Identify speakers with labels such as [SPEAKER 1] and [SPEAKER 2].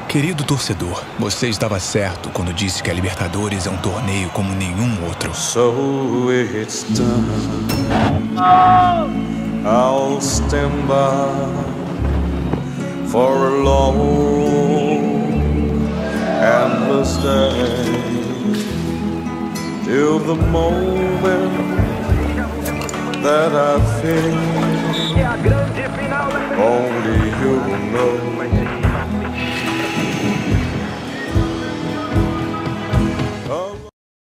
[SPEAKER 1] Querido torcedor, você estava certo quando disse que a Libertadores é um torneio como nenhum outro.
[SPEAKER 2] So it's done. I'll stand by for a long, endless day, till the moment that I feel only you know.